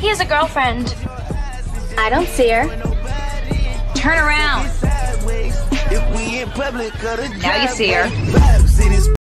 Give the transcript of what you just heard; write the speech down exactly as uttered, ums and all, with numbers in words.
He has a girlfriend. I don't see her. Turn around. Now you see her.